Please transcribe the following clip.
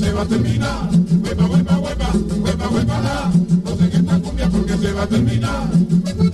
se va a terminar. Huepa, huepa, huepa, huepa, huepa, la. No sé qué esta cumbia porque se va a terminar.